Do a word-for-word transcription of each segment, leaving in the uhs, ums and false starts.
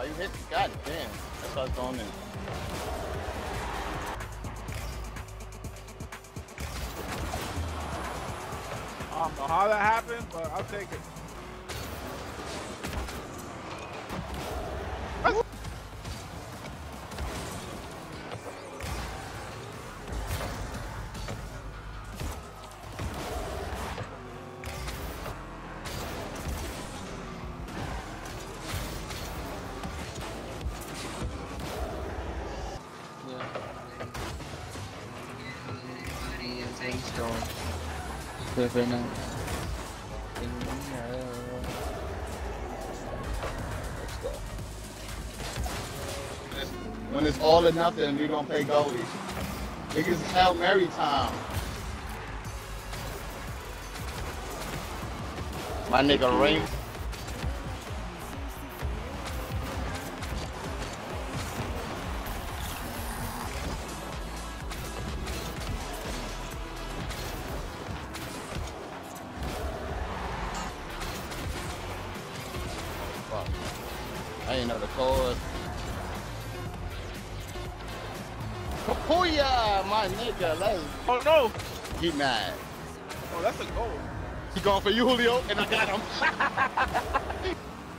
Oh, you hit? God damn. That's why it's going in. I don't know how that happened, but I'll take it. That's Right now. When it's all or nothing, we gonna play goalie. Niggas it's Hail Mary time. My nigga Ray. Fuck. I ain't know the code. Kapuya, my nigga, let's oh no! get mad. Oh, that's a goal. He going for you, Julio, and I got him.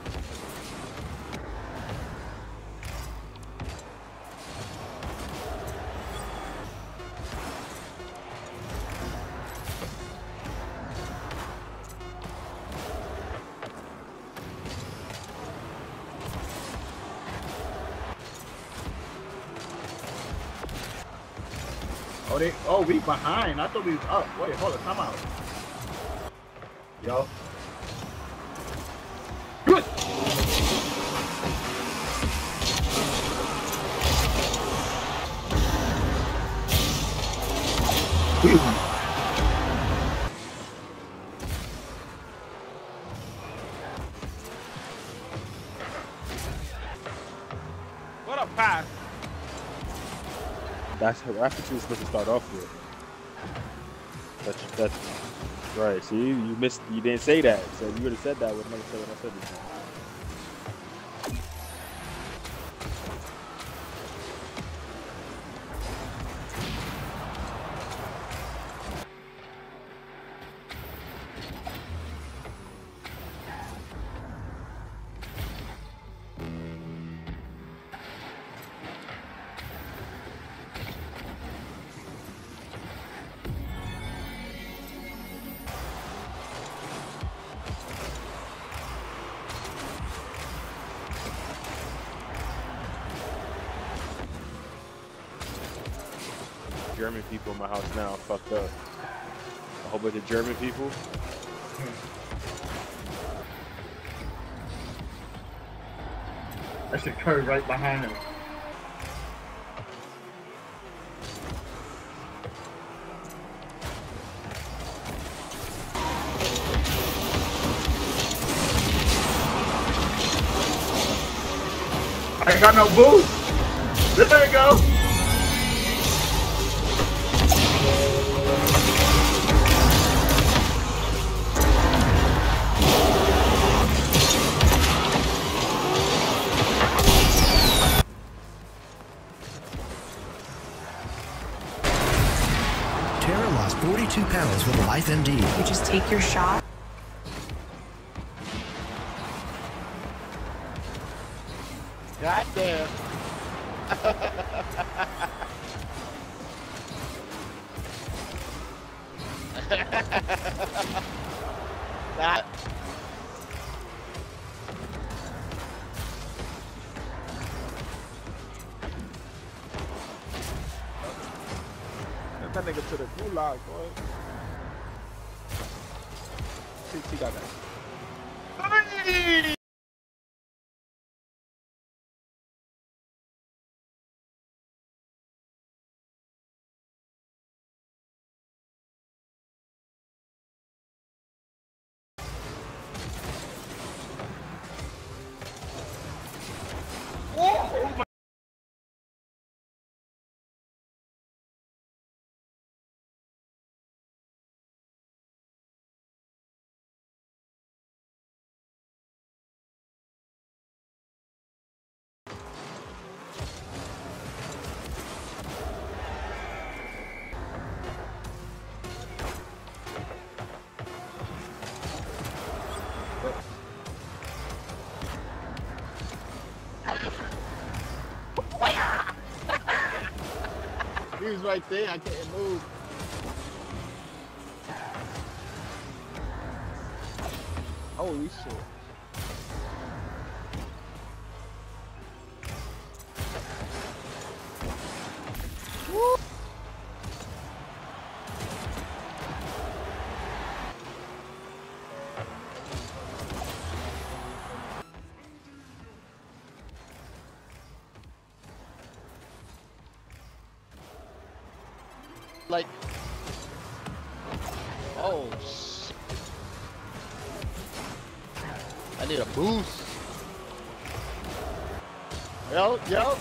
Oh, they, oh, we behind. I thought we was up. Wait, hold on, time out. Yo. Good. What a pass. That's, that's what you were supposed to start off with. That's, that's right. See, you missed. You didn't say that. So you would have said that. I would never say what I said before. German people in my house now fucked up. A whole bunch of German people. That should curve right behind him. I ain't got no boost. There you go. Tara lost forty-two pounds with LifeMD. You just take your shot. God damn. That. Send that nigga to the gulag, boy. T T got that. right there. I can't move. Holy shit. Woo! Like, oh, shit. I need a boost. Yo, yo.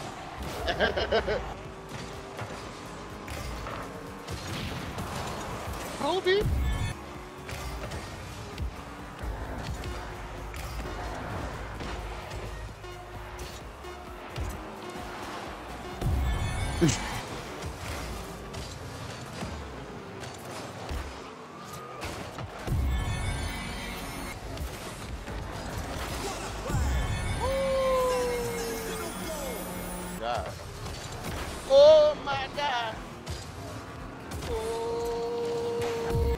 Kobe. God. Oh my God. Oh.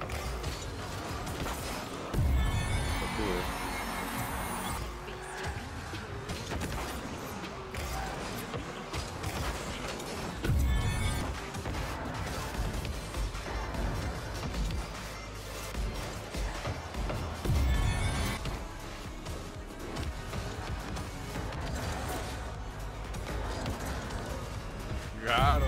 Let's do it. Got him.